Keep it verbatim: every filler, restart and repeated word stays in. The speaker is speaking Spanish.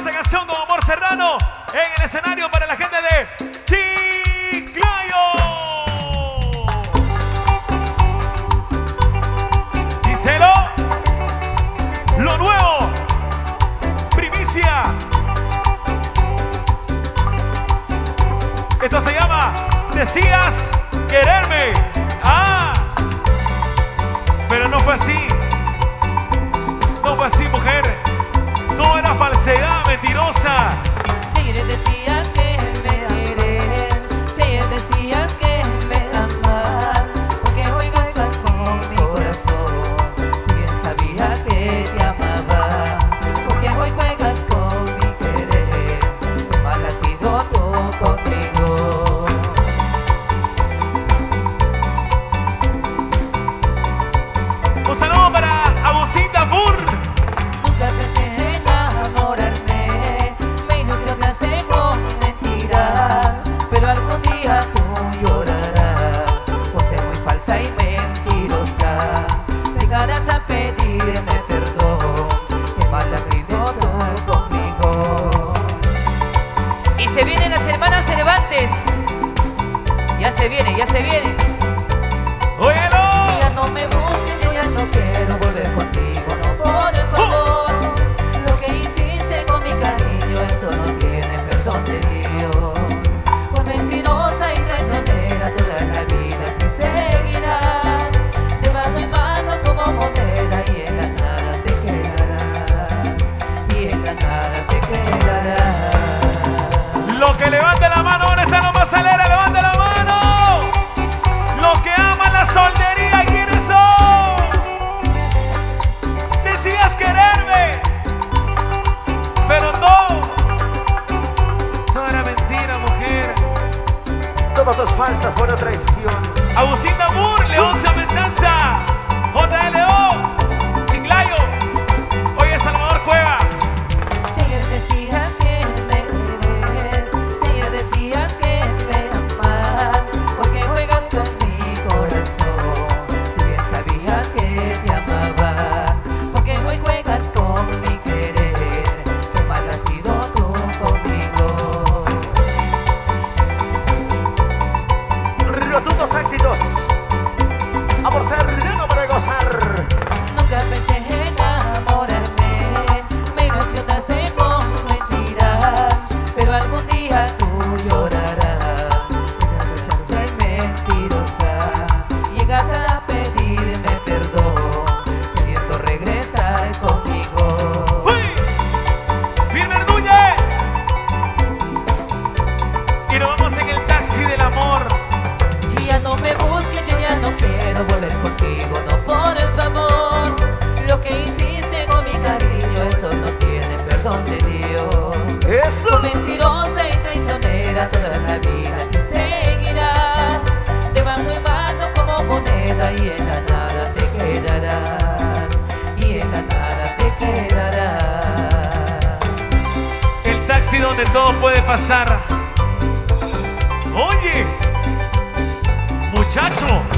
esta canción con Amor Serrano en el escenario para la gente de Chiclayo. Díselo. Lo nuevo. Primicia. Esto se llama Decías Quererme. Ah. Pero no fue así. No fue así, mujer. No era falsedad, mentirosa. Si decías que me querer, si decías que me amar, porque juegas con mi corazón. Si bien sabías que te amaba, porque hoy juegas con mi querer. Qué mal has sido tú conmigo. Un saludo para Agustín Dabur. Nunca pensé enamorarme, me ilusionaste con mentiras, pero algún día tú llorarás por ser muy falsa y mentirosa. Llegarás a pedirme perdón, que mal has sido tú conmigo. Y se vienen las hermanas Cervantes. Ya se viene, ya se viene. ¡Óyelo! Ya no me busques, yo ya no quiero volver contigo, no por el favor. Lo que hiciste con mi cariño, eso no tiene perdón de Dios. Por mentirosa y traicionera toda la vida se seguirás, de mano en mano como moneda, y en la nada te quedarás, y en la nada te quedarás. Los que levanten la mano, ¿dónde está la mazalera? ¡Levante la mano! Los que aman la soltería, ¿quiénes son? Decías quererme, pero no. Todo era mentira, mujer. Todo es falsa, fuera traición. Agustín Dabur, León Cementanza, J L O, Chiclayo. Oye, Salvador Cueva. Si decías que me quieres, si decías que me amas, porque juegas con mi corazón. Si bien sabías que te amaba, porque hoy juegas con mi querer. Qué mal has sido tú conmigo. Rotundos éxitos. Amor Serrano para gozar. Nunca pensé enamorarme, me ilusionaste con mentiras, pero algún día tú llorarás. Eres mentirosa, llegas a pedirme perdón, queriendo regresar conmigo. ¡Uy! ¡Firme Núñez! Y nos vamos en el taxi del amor. Y ya no me busques, yo ya no quiero volver contigo, no por el favor. Lo que hiciste con mi cariño, eso no tiene perdón de Dios. Eso. Por mentirosa y traicionera toda la vida si seguirás, de mano en mano como moneda, y en la nada te quedarás, y en la nada te quedarás. El taxi donde todo puede pasar. Oye, muchacho.